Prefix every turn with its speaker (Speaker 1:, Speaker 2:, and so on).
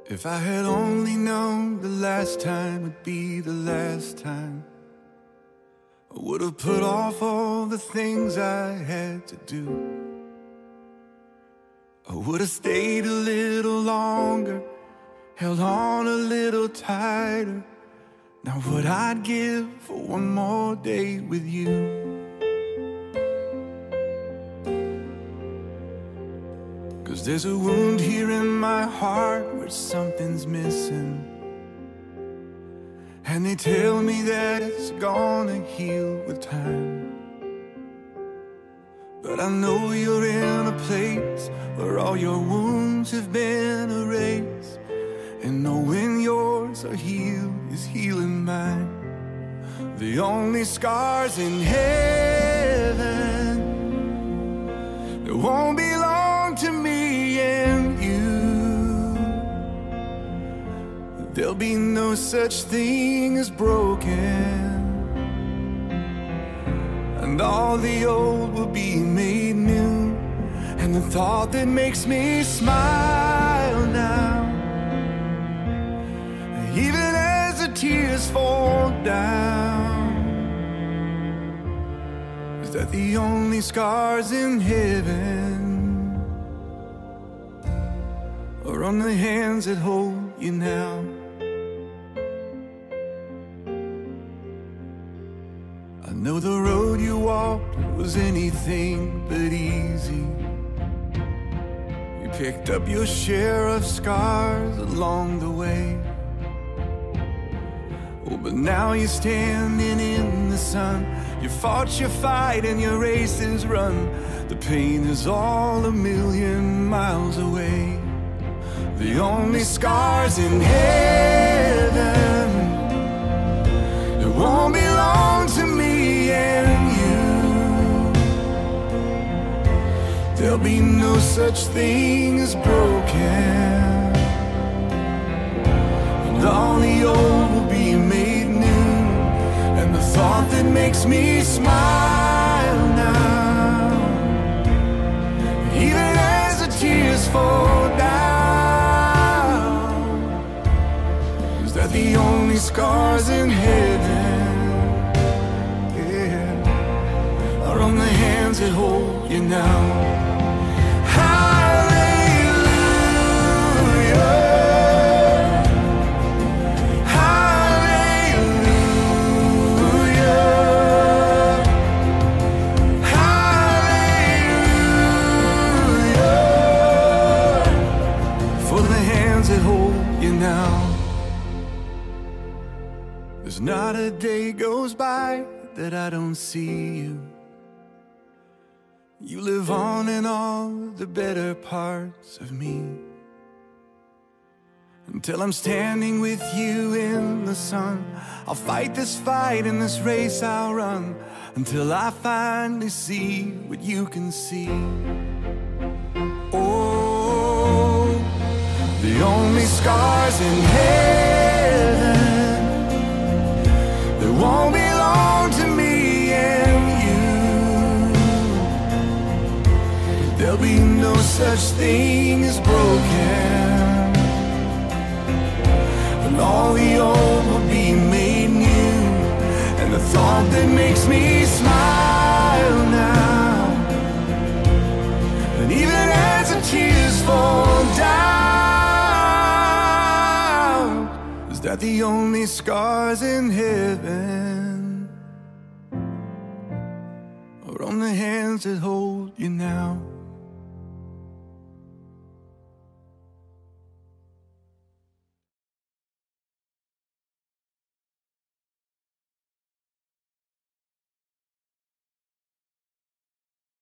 Speaker 1: If I had only known the last time would be the last time, I would have put off all the things I had to do. I would have stayed a little longer, held on a little tighter. Now what I'd give for one more day with you. Cause there's a wound here in my heart where something's missing, and they tell me that it's gonna heal with time. But I know you're in a place where all your wounds have been erased, and knowing yours are healed is healing mine. The only scars in heaven that won't belong to me and you. There'll be no such thing as broken, and all the old will be made new. And the thought that makes me smile now, even as the tears fall down, is that the only scars in heaven are on the hands that hold you now. I know the road you walked was anything but easy. You picked up your share of scars along the way. Oh, but now you're standing in the sun. You fought your fight and your race is run. The pain is all a million miles away. The only scars in heaven that won't belong to me and you. There'll be no such thing as broken, and all the old will be made new. And the thought that makes me smile now, even as the tears fall down, is that the only scars in heaven, yeah, are on the hands that hold you now. There's not a day goes by that I don't see you. You live on in all the better parts of me, until I'm standing with you in the sun. I'll fight this fight and this race I'll run, until I finally see what you can see. Oh, the only scars in heaven that won't belong to me and you. There'll be no such thing as broken, and all the old will be made new. And the thought that makes me smile now, and even as the tears fall down, is that the only scars in heaven are on the hands that hold you now.